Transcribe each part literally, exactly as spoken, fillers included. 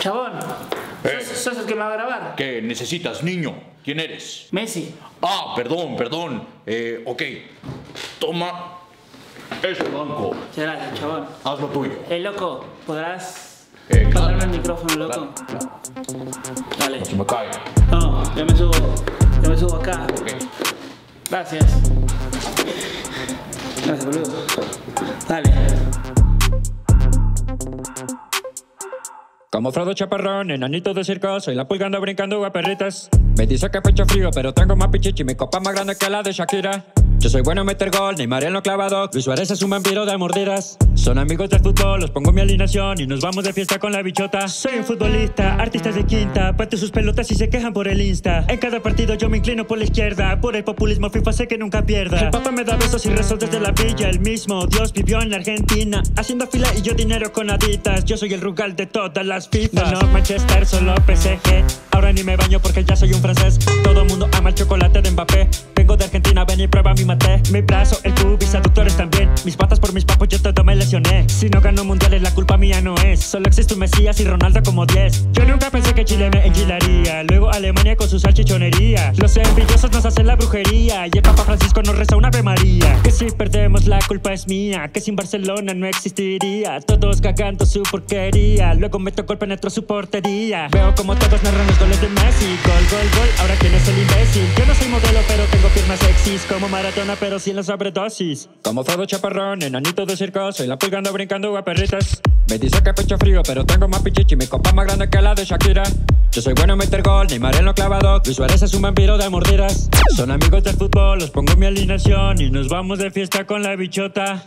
Chabón, Eh. ¿sos, sos el que me va a grabar? ¿Qué necesitas, niño? ¿Quién eres? Messi. Ah, perdón, perdón. Eh, ok. Toma este banco. Muchas gracias, chabón. Haz lo tuyo. Eh, loco, ¿podrás Eh, claro. pasarme el micrófono, loco? Claro, claro. Dale. No se me cae. No, yo me subo. Yo me subo acá. Ok. Gracias. Gracias, boludo. Dale. Como Frodo Chaparrón, enanito de circo, soy la pulgando brincando a perritas. Me dice que pecho frío, pero tengo más pichichi, mi copa más grande que la de Shakira. Yo soy bueno en meter gol, Neymar en lo clavado, Luis Suárez es un vampiro de mordidas. Son amigos del fútbol, los pongo en mi alineación y nos vamos de fiesta con la bichota. Soy un futbolista, artistas de quinta, parte sus pelotas y se quejan por el Insta. En cada partido yo me inclino por la izquierda, por el populismo FIFA sé que nunca pierda. El papá me da besos y rezos desde la villa, el mismo Dios vivió en la Argentina, haciendo fila y yo dinero con aditas. Yo soy el Rugal de todas las FIFAs. No, no, Manchester, solo P S G. Ahora ni me baño porque ya soy un francés. Todo mundo ama el chocolate de Mbappé. Vengo de Argentina, ven y prueba mi maté. Mi brazo, el pubis, aductores también. Mis patas por mis papos, yo todo me lesioné. Si no gano mundiales, la culpa mía no es. Solo existe un Mesías y Ronaldo como diez. Yo nunca pensé que Chile me enchilaría. Luego Alemania con su salchichonería. Los envidiosos nos hacen la brujería. Y el Papa Francisco nos reza una Ave María. Que si perdemos, la culpa es mía. Que sin Barcelona no existiría. Todos cagando su porquería. Luego meto gol, penetro su portería. Veo como todos narran los goles de Messi. Gol, gol, gol, ahora quién es el imbécil. Yo no soy modelo, pero tengo piernas sexys. Como Maradona, pero sin la sobredosis. Como Frodo Chaparrón, enanito de circo, soy la pulgando brincando a perritas. Me dice que pecho frío, pero tengo más pichichi, mi copa más grande que la de Shakira. Yo soy bueno en meter gol, Neymar en lo clavado, Luis Suárez es un vampiro de mordidas. Son amigos del fútbol, los pongo en mi alineación y nos vamos de fiesta con la bichota.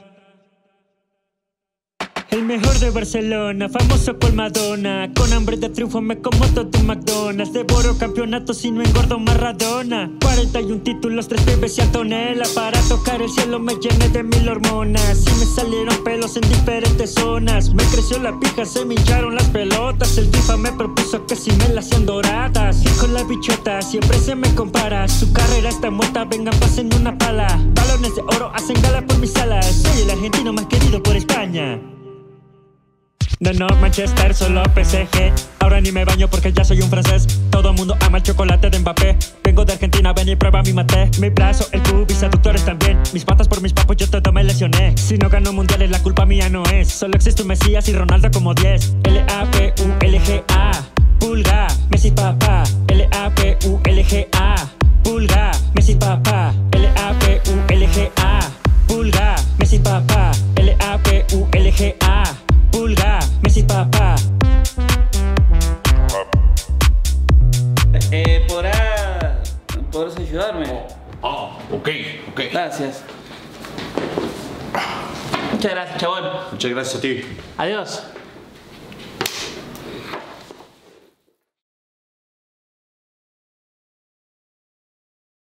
El mejor de Barcelona, famoso por Madonna. Con hambre de triunfo me como todo un McDonald's. Devoro campeonatos y no engordo Maradona. cuarenta y un títulos, tres pibes y Antonella. Para tocar el cielo me llené de mil hormonas. Y me salieron pelos en diferentes zonas. Me creció la pija, se me hincharon las pelotas. El FIFA me propuso que si me las hacían doradas. Y con la bichota siempre se me compara. Su carrera está muerta, vengan pasen una pala. Balones de oro hacen gala por mis alas. Soy el argentino más querido por España. No, no, Manchester, solo P S G. Ahora ni me baño porque ya soy un francés. Todo mundo ama el chocolate de Mbappé. Vengo de Argentina, ven y prueba mi maté. Mi brazo, el pubis, aductores también. Mis patas por mis papos, yo todo me lesioné. Si no gano mundiales, la culpa mía no es. Solo existe un Mesías y Ronaldo como diez. L A P U L G A, pulga, Messi papá. L A P U L G A, pulga, Messi papá. L A P U L G A, pulga, Messi papá. L A P U L G A, pulga, Messi papá. Eh, ¿podrá... ¿Podrás ayudarme? Ah, ok, ok. Gracias. Muchas gracias, chabón. Muchas gracias a ti. Adiós.